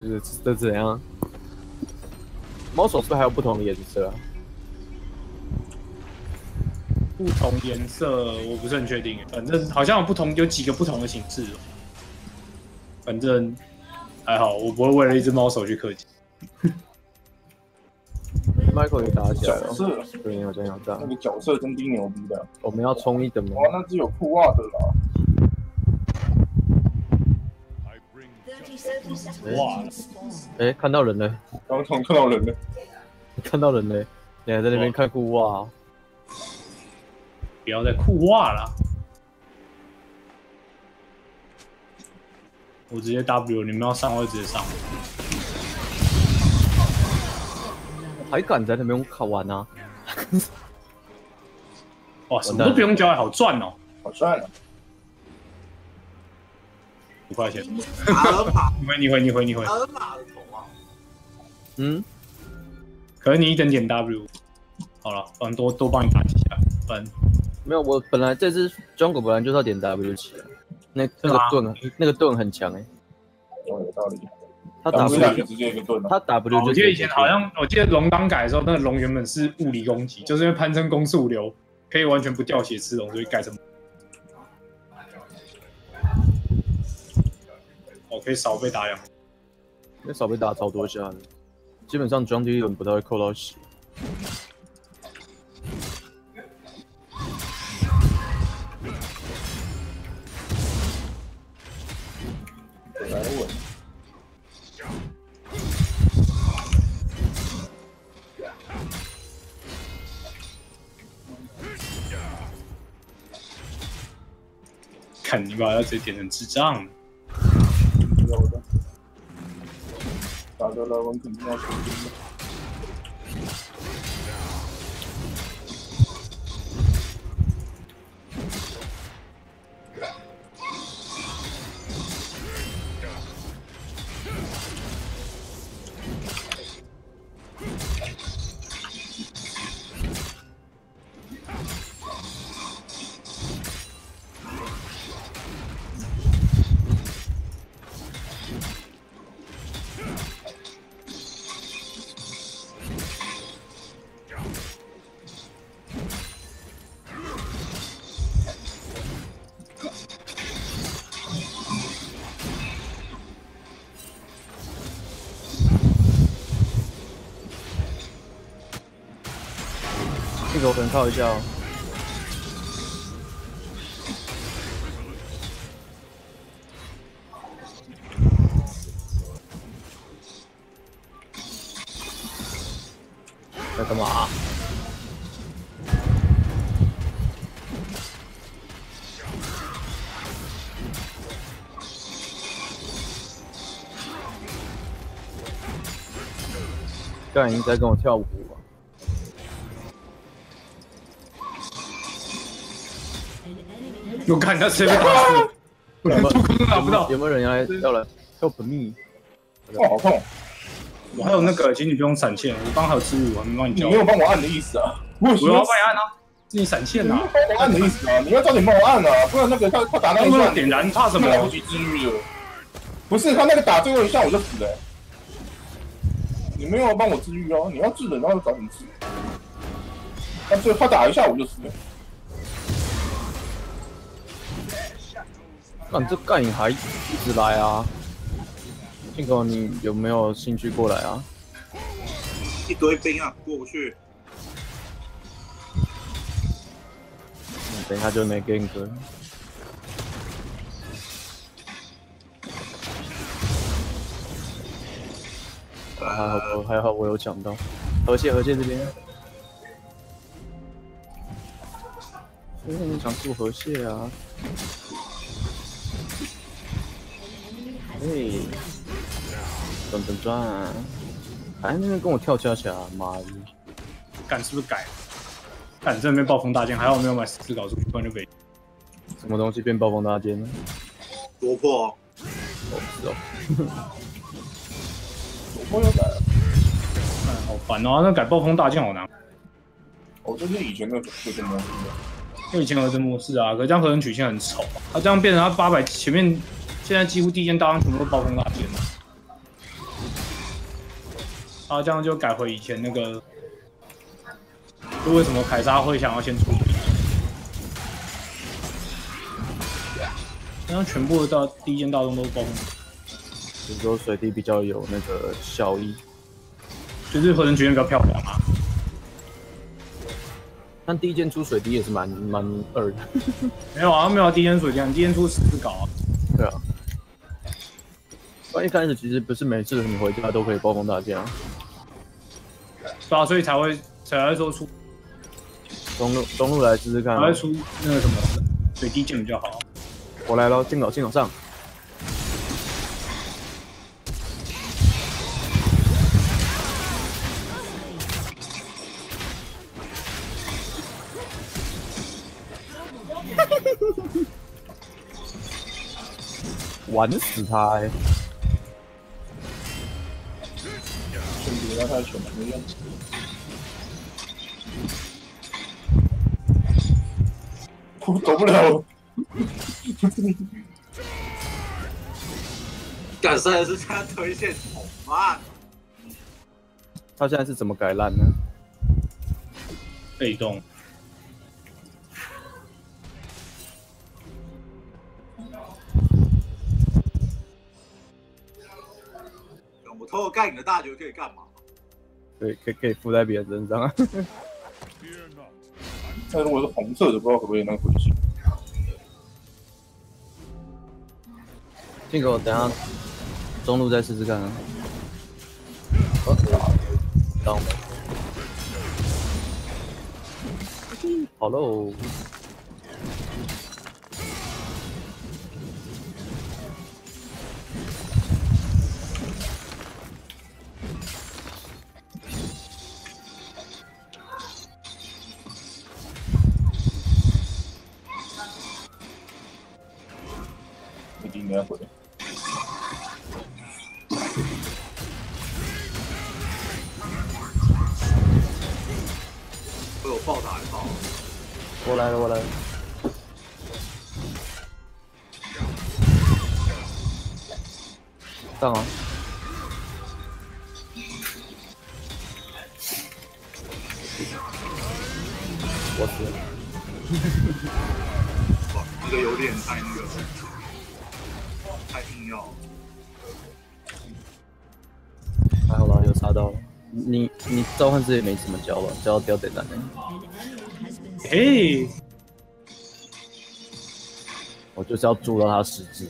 这怎样？猫手是不是还有不同的颜色啊？ 不同颜色我不是很确定，反正好像有几个不同的形式。反正还好，我不会为了一只猫手去氪金。 Michael 也打起来了，对，好像有这样。 那个角色真挺牛逼的。 我们要冲一等吗？ 哇，那只有裤袜的啦。 哇！ 哎，看到人了！ 刚看到人了， 看到人了！你还在那边看裤袜、哦？ 不要再裤袜了！我直接 W， 你们要上我就直接上。 还敢在那边考完啊？ 哇，什么都不用交，好赚哦！ 好赚啊 ！5块钱。 阿尔玛， 你回。 阿尔玛的头啊。 嗯。 可是你一等点 W。好了，反正多帮你打几下，反正。 没有，我本来这只 Jungle 本来就是要点 W 起来，那个盾很强哎。 有道理。 他 W 直接一个盾了。 他 W 就。 我记得以前好像，我记得龙刚改的时候，那个龙原本是物理攻击，就是因为攀升攻速流可以完全不掉血吃龙，所以改成。哦，可以少被打2。 那少被打超多下的，基本上 John D 不太会扣到血。 来稳。 看你把他直接点成智障。 有的。打得来我肯定要出兵的。 这个我可能靠一下哦。在干嘛？干，你在跟我跳舞啊？ 我看他随便打死，我连助攻都拿不到。 有没有人要来 help me？ 哇，好痛！ 我还有那个，其实你不用闪现，我刚还有治愈，我还没帮你交。 你没有帮我按的意思啊！我要帮你按啊，是你闪现啊！ 帮我按的意思啊！你要早点帮我按啊，不然那个他打那一下点燃，怕什么？ 来不及治愈了。不是他那个打最后一下我就死了。你没有帮我治愈哦，你要治人，然后找你治。但是他打一下我就死了。 那你这干影还一直来啊？信哥，你有没有兴趣过来啊？ 一堆兵啊，过不去。 等一下就没 gank 了。还好我有抢到。河蟹这边。你想住河蟹啊？嘿，转，还在那边跟我跳恰恰，妈的！ 干是不是改了？干这边暴风大剑，还好没有买14搞出去，不然就被。 什么东西变暴风大剑呢？ 夺破。 哦，是哦。 夺破又改了。 好烦哦！那改暴风大剑好难。 哦，这是以前的合成模式。 因为以前合成模式啊，可是这样合成曲线很丑啊。他这样变成他800前面。现在几乎第一件大张全部都暴风大剑了。 然后这样就改回以前那个，就为什么凯撒会想要先出兵？这样全部到第一间大洞都崩， 有时候水滴比较有那个效益， 就是合成局面比较漂亮啊。 但第一件出水滴也是蛮二的。 没有啊，没有第一间水电，第一间出14稿啊。 对啊。不然一开始其实不是每次你回家都可以暴风大剑啊。 对啊，所以才会说出中路来试试看、啊。 才会出那个什么水滴剑比较好。 我来咯，进口上。玩死他、欸！ 先别让他选没用。我走不了。 干赛的是他推线好慢。 他现在是怎么改烂呢？ 被动。 我偷偷盖你的大绝可以干嘛？ 对，可以附在别人身上啊。 但如果是红色的，不知道可不可以那个回去。 进口，等下中路再试试看啊。到没？好喽。 应该会。 被我暴打一炮。 我来了。上啊！我死了。 哇，那个有点太那个。太硬要了， 还好啦，有查到了。你召唤师也没怎么教吧？教掉简单的。 嘿， 我就是要做到他实质。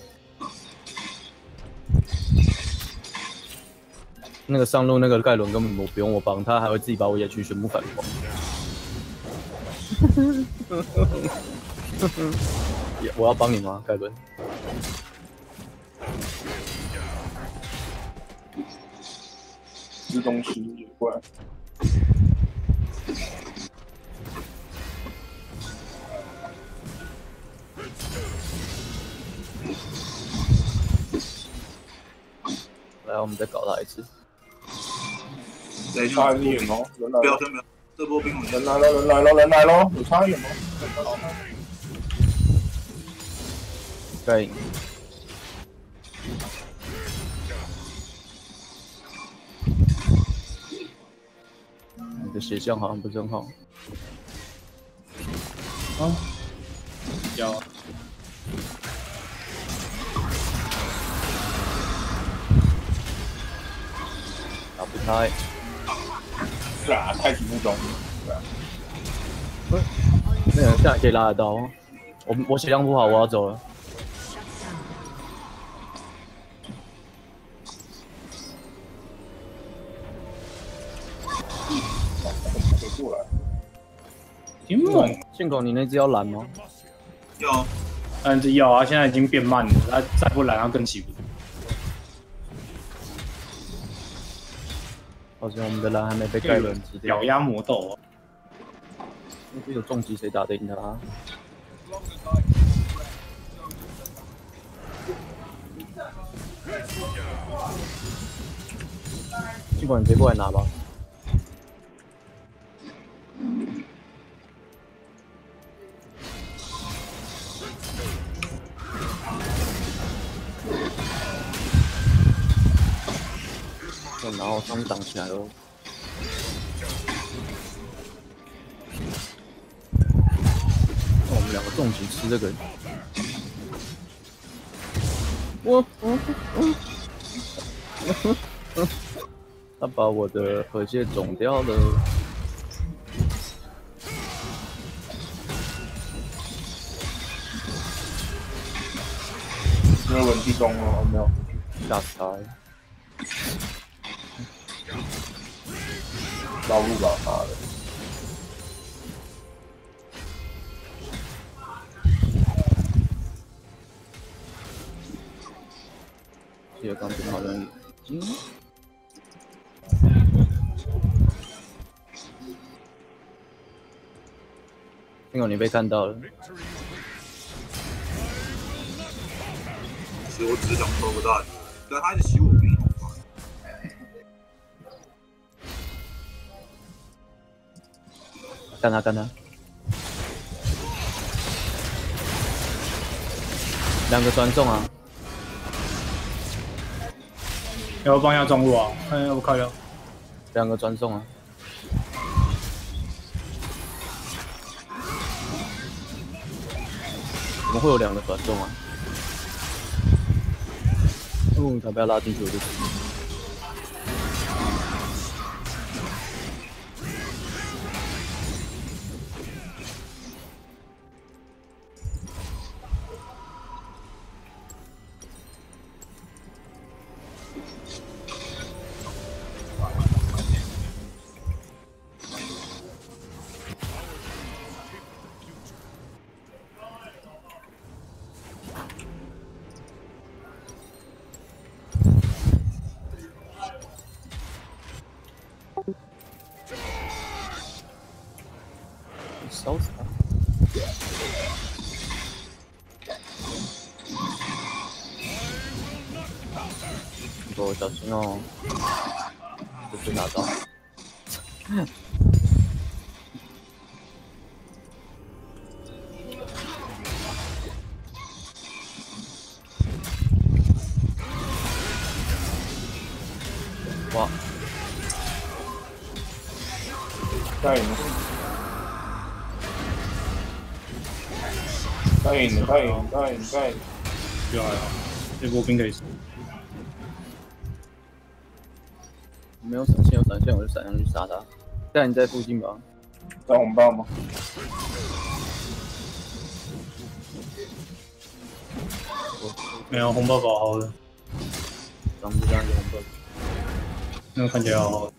那个上路那个盖伦根本不用我帮，他还会自己把我野区全部反攻。我要帮你吗，盖伦？ 吃东西也怪。 来，我们再搞他一次。 差一点哦，人来了！ 不要，这波兵人来了！有差一点吗？ 该赢。你的血象好像不是很好。 啊，有。 打不开。 是啊，太题目中。 那个现在可以拉得到。我血量不好，我要走了。 过来。 挺猛。 信口，你那只要蓝吗？ 要。 但是要啊，现在已经变慢了，他再不蓝，他更起不来。 好像我们的蓝还没被盖伦击掉。 咬压魔斗、哦。 那这有重击谁打得赢他、啊？尽管你直接过来拿吧。 然后上次挡起来了。那我们两个重击吃这个。他把我的河蟹种掉了。 没有文具中哦，没有。 吓死他！ 绕路吧，妈的！ 这个钢琴好像已经。幸好你被看到了。 其实我只是想抽个大的，但他一直洗我鼻头发。 干他干他！两个专中啊！ 要不帮一下中路啊？看要不靠腰。 两个专中啊！怎么会有两个专中啊？他不要拉进去我就死。烧死他！你给我小心哦，这被打到。哇！ 太赢了！太赢了！太赢了！太赢了！太赢了！ 就还好，这波兵可以输。 没有闪现，有闪现我就闪上去杀他。但你在附近吧？ 在红包吗？ 没有红包包好的， 挡不上红包。 那个看起来好好的。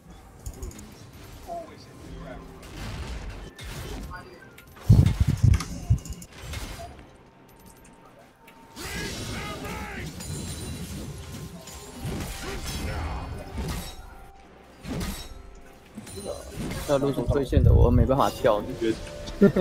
要露出推线的，我没办法跳，就觉得。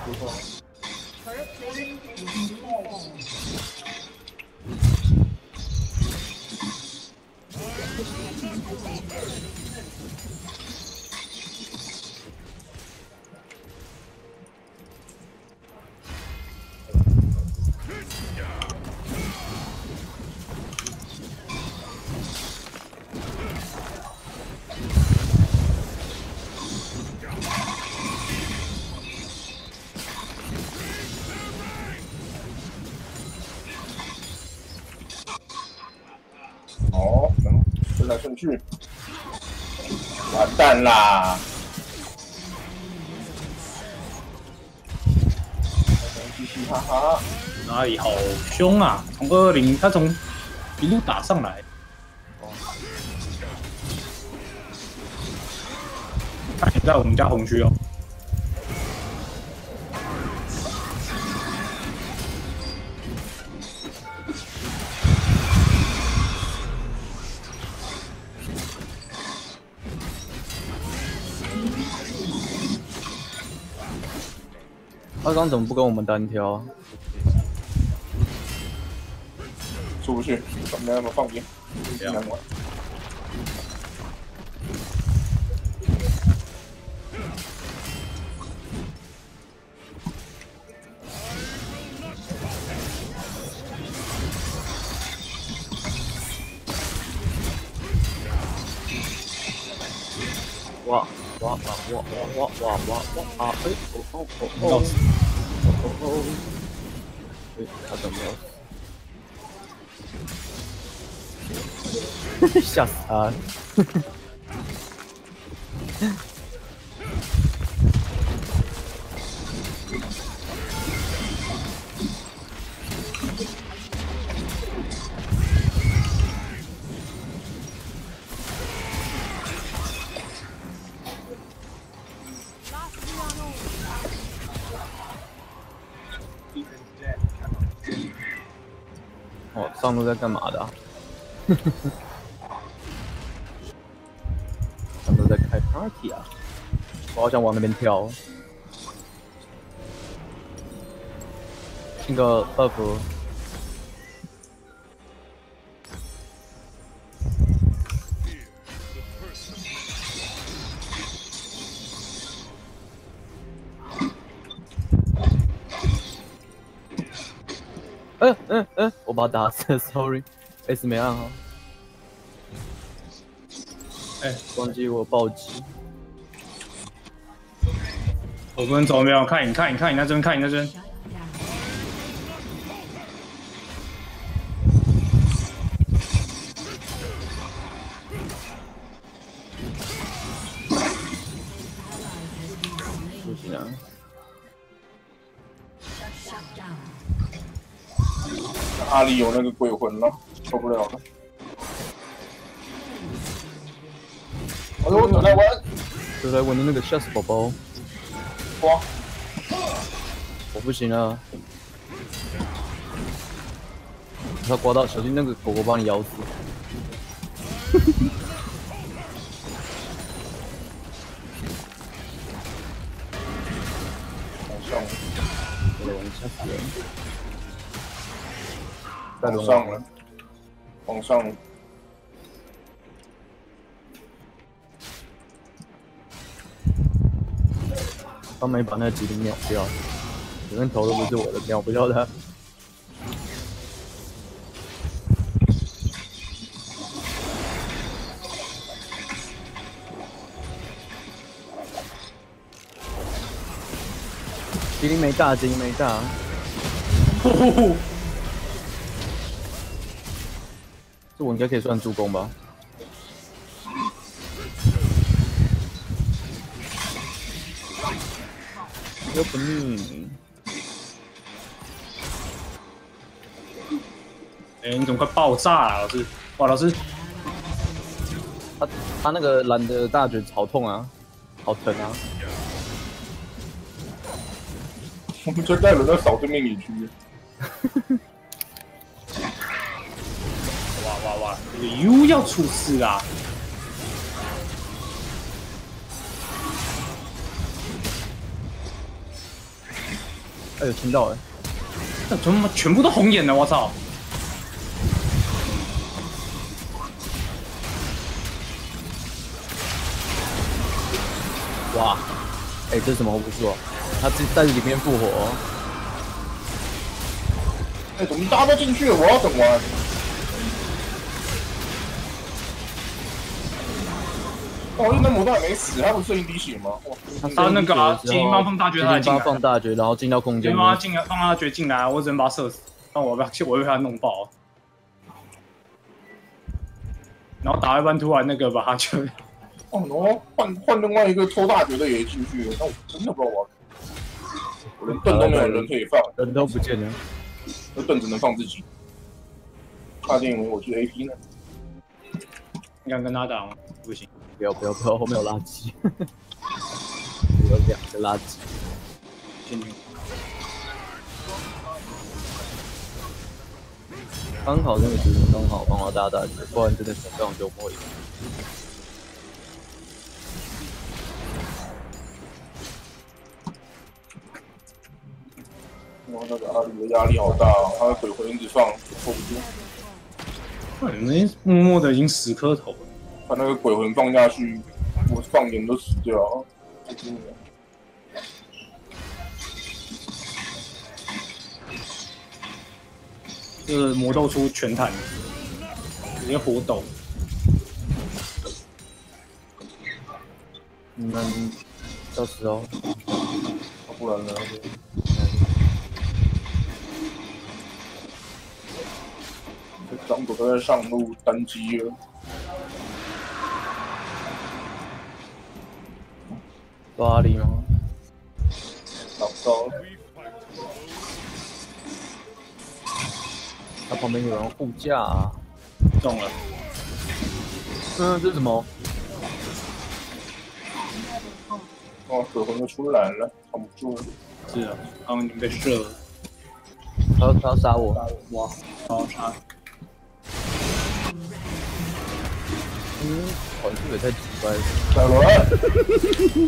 哦，能顺来顺去，完蛋啦！嘻嘻哈哈， 哪里好凶啊！从220，他从一路打上来。他也在我们家红区哦。 他刚怎么不跟我们单挑啊？ 出不去，没那么放兵，难玩。 哇哇哇哇哇哇哇哇啊！哎哦哦哦哦哦哦！哎，他怎么没有？吓死他！哦，上路在干嘛的、啊？上路在开 party 啊！我好想往那边跳。那个 buff。我把他打死了 ，sorry，S 没按好。 哎， 忘记我暴击。 我不能走没有？看你那这边，看你那这边。 不行啊！ 阿里有那个鬼魂了，受不了了。我来玩， 就来玩的那个吓死宝宝。 哇！ 我不行啊！他刮到，小心那个狗狗把你咬死。吓死人！ 往上了，往上了。 他没把那吉林秒掉，整个头都不是我的，秒不掉他。吉林没大，吉林没大。这我应该可以算助攻吧？有本事！ 哎，你怎么快爆炸了，老师？哇，老师， 他那个蓝的大绝好痛啊，好疼啊！ 我们这带轮到扫对面野区。 哇，这个 U 要出事啦！ 哎呦，听到了！ 那怎么全部都红眼了？我操！ 哇，哎，这是什么武术啊？他自己在里面复活、哦。 哎，怎么大家都进去了？我要怎么玩？哦，那魔道还没死，他不是剩一滴血吗？哇！ 他那个啊，精灵帮放大绝，他进来， 放大绝，然后进到空间。 精灵帮进来，放大绝进来，我只能把他射死。那我被他弄爆。然后打一半，突然那个把他就…… 哦，然后换另外一个抽大绝的也进去了，那我真的不知道我连盾都没有人可以放， 人都不见了， 那盾只能放自己。差点以为我去 AP 呢。 你敢跟他打吗？不行。 不要，后面有垃圾，有2个垃圾。 进去。 刚好那个时间刚好帮到大绝，不然真的想这样就不会赢。 然后那个阿里的压力好大哦，他的鬼魂一直放，拖不住。 你们默默的已经10颗头了。 他那个鬼魂放下去，我放眼都死掉了。 这个魔斗出全坦，直接火斗。 那到时候， 不然呢？这张狗都在上路单机了， 抓力吗？ 找不到了。 他旁边有人护驾啊。 中了， 这是什么？ 哦，鬼魂又出来了，扛不住了。 是啊，刚刚已经被射了， 他要杀我。 哇，好杀！ 玩速也太奇怪了。 凯伦，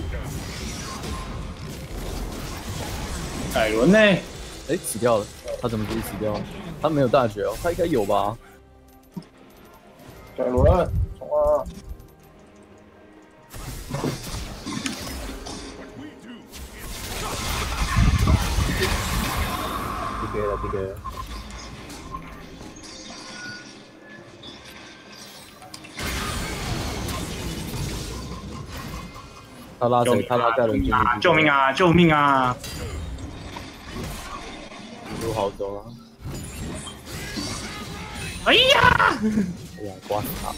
凯伦呢？ 哎，死掉了。他怎么自己死掉了？他没有大绝哦，他应该有吧？ 凯伦，冲啊！ PK 了 PK 了。他拉谁？他拉盖伦进去。 救命啊！救命啊！ 路好走啊！ 哎呀！ 哎呀，刮死他！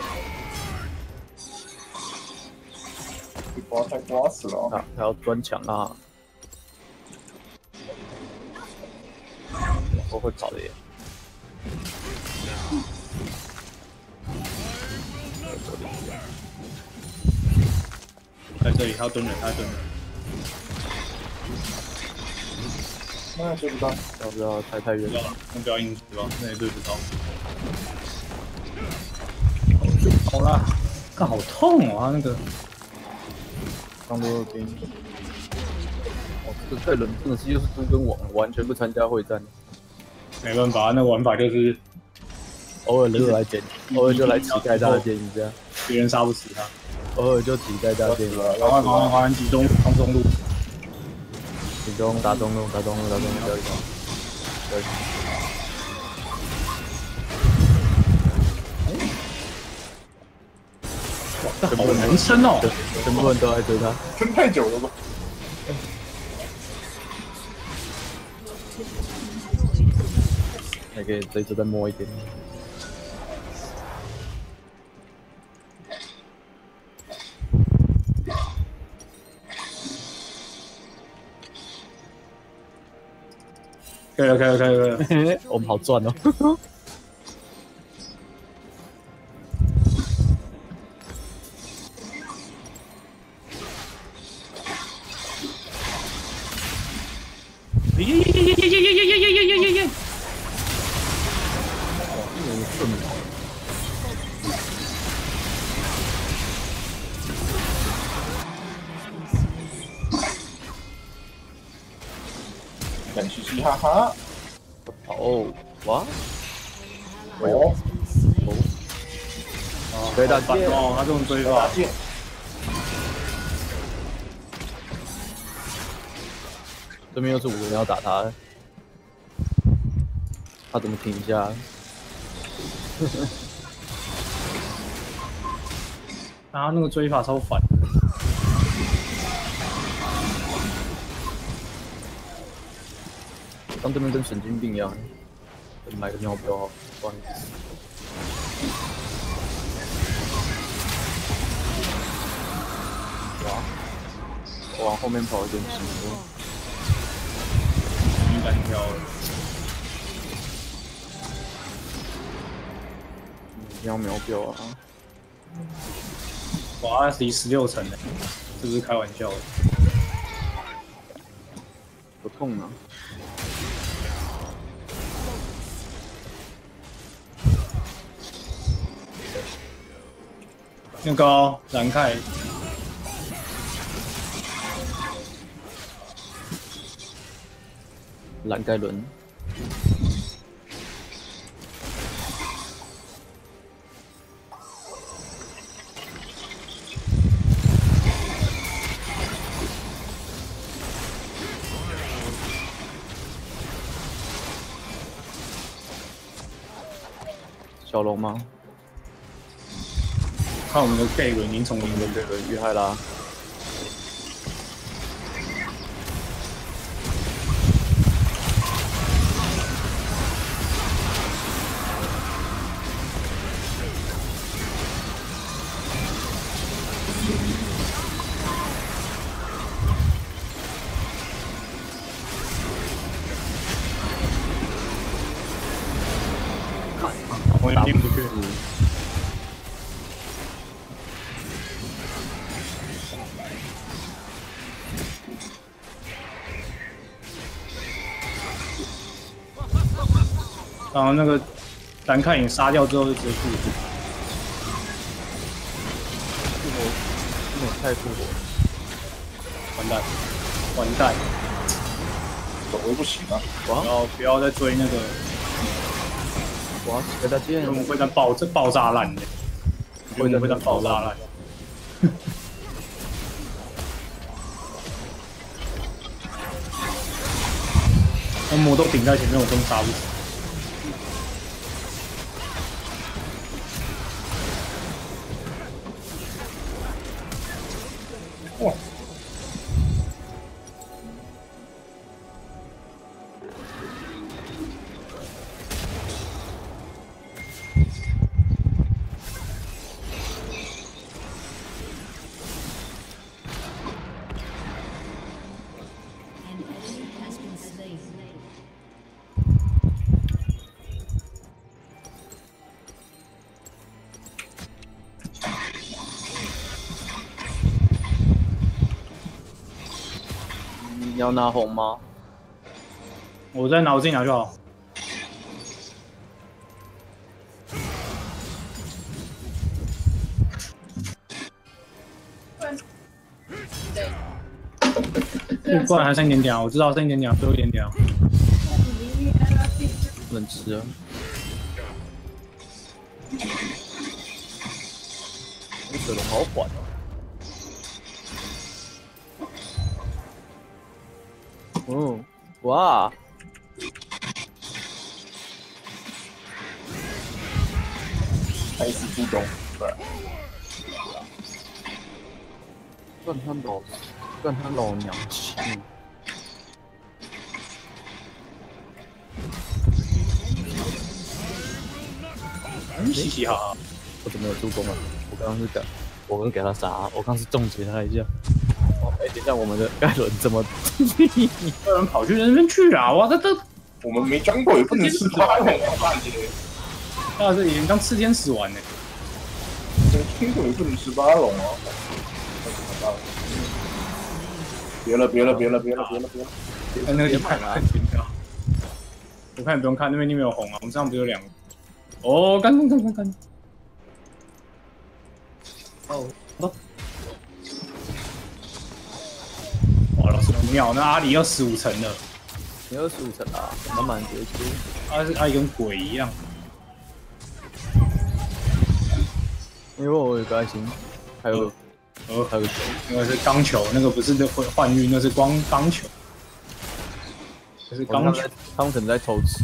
被刮死了。 他要钻墙啊！我会跑的耶。 在这里，他要蹲人，他要蹲人。 那追不到， 要不要太远了？ 不要硬直吧，那也对不到。好啦，看好痛哦，他那个。 上路兵。哦，这个泰伦真的是又是猪跟王，完全不参加会战。 没办法，那玩法就是偶尔就来捡，偶尔就来乞丐大剑一下， 别人杀不死他。 偶尔就乞丐大剑。 赶快，集中放中路。 集中打中路，交易球。对。 好能撑哦！ 全部人都在追他。 撑太久了吧？ 还可以这一次再摸一点。 可以了。 我们好赚哦。 耶！ 敢嘻嘻哈哈。 哦，哇！ 哦， 可以打剑哦，他这种追法。 这边又是5个人要打他，他怎么停一下？ 他那个追法超反的。 当对面跟神经病一样，买个尿标，不好意思。哇！我往后面跑有点急了。 应该跳了。 一定要秒标啊！ 哇，离16层呢，这不是开玩笑的。 不痛啊！ 那个哦蓝开。 蓝盖伦。小龙吗？ 看我们的贝伦已经从0的这个遇害啦！ 然后那个蓝看影杀掉之后就直接复活， 太复活， 完蛋，完蛋！ 走回不行啊！ 然后不要再追那个， 哇，给他见我们会弹爆炸烂的，会弹爆炸烂。那魔都顶在前面，我根本杀不死。 哇！ 你要拿红吗？ 我再拿我自己拿就好。不然还剩一点点啊！我知道剩一点点啊，最后一点点啊。 不能吃啊！这水龙好缓哦。嗯，哇！ 开始注重，对。 干他老娘气！ 嘻嘻哈哈。 我怎么有助攻啊？我刚刚给他杀，我刚是终结他一下。哦，哎，等一下，我们的盖伦怎么？ 有人跑去那边去啊！哇，这我们没讲过也不能吃巴龙啊，大姐。 啊，这已经当吃天使玩呢。 听过也不能吃巴龙啊。别了！ 那个地盘啊，我看你不用看，那边没有红啊，我们这样不就2个？哦，干！哦，哇，老师很妙，那阿里要15层了， 你25层啊，满满结束。 阿里跟鬼一样。 因为我有个爱心，还有个球， 那个是钢球，那个不是换运，那是钢球，那是钢球。 他们可能在偷吃。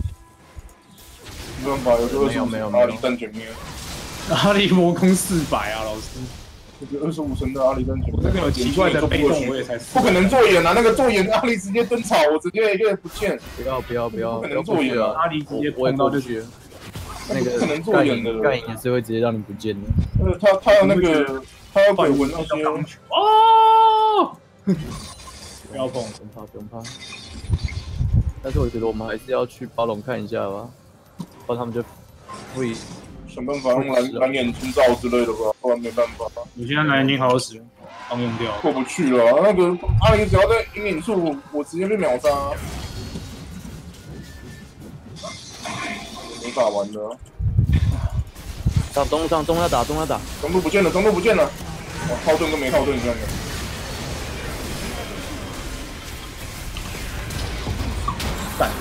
没办法，有个没有阿里站前面。 阿里魔攻400啊，老师。 这个25层的阿里站前面。 我这个有奇怪的被动，我也才不可能做眼啊！那个做眼阿里直接蹲草，我直接一个不见。 不要！ 不可能做眼啊！ 阿里直接碰到就绝。 那个不可能做眼的， 盖影也是会直接让你不见的。 他有那个，他要鬼魂那些。 哦！不要碰， 不用怕。但是我觉得我们还是要去巴龙看一下吧，不然他们就会想办法用蓝眼清照之类的吧，不然没办法。 你现在蓝眼睛好好使，刚用掉。 过不去了，那个阿里只要在阴影处，我直接被秒杀。没法玩的。 中要打，中路不见了，哇，套盾跟没套盾一样的。 干。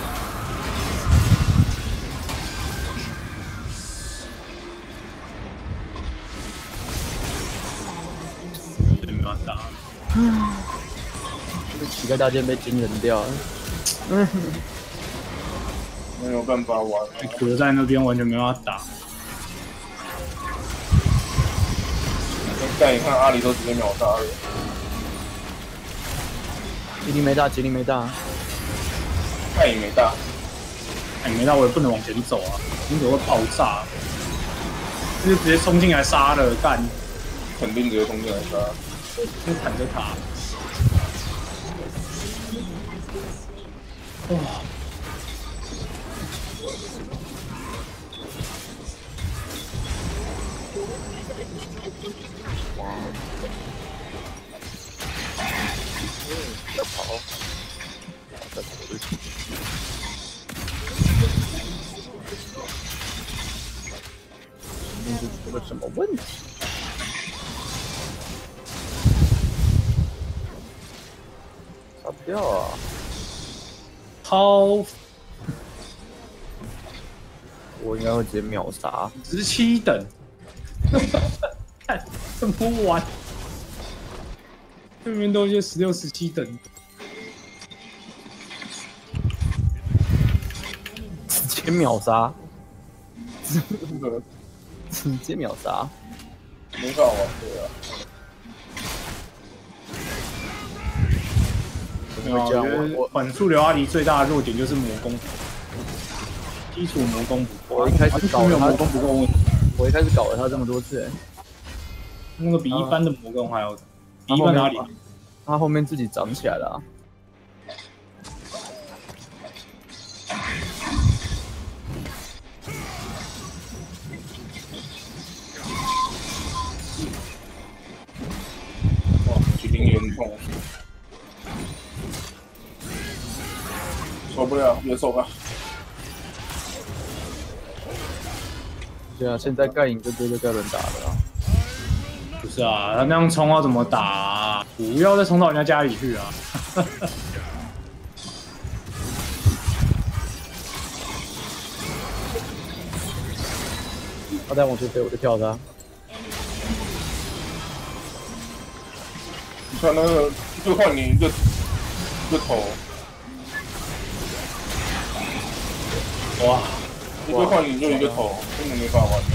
这没办法打。 这乞丐大剑被惊人掉了。 没有办法玩， 隔在那边完全没办法打。 但你看阿里都直接秒杀了。 麒麟没大， 看也没大， 没大我也不能往前走啊，你走会爆炸。就直接冲进来杀了，干！ 肯定直接冲进来杀。 就砍着塔。哇！ 要跑， 问题。杀不掉啊！ 超我应该会直接秒杀。 17等，看怎么玩？对面都一些16、17等， 直接秒杀， 真的直接秒杀。 没法玩，对啊。 怎么会这样？我缓速流阿离最大的弱点就是魔攻，基础魔攻不够。 我一开始搞没有魔了攻不够， 我一开始搞了他这么多次， 那个比一般的魔攻还要，比一般哪里？ 他后面自己长起来了、啊。 哇，麒麟严重，受不了，别受吧。 对啊，现在盖赢就对着盖伦打了、啊。 不是啊，他那样冲要怎么打、啊？不要再冲到人家家里去啊！ 他再往前飞，我就跳他。 你看那个，就换你一个头， 哇， 一个换你就一个头，根本没法玩。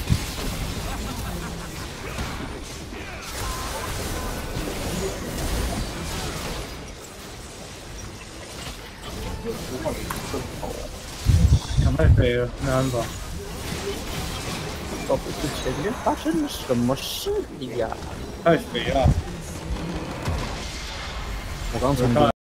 就换你一个头， 想太肥了，没办法。 到底是前面发生了什么事呀？ 太肥了。 我刚从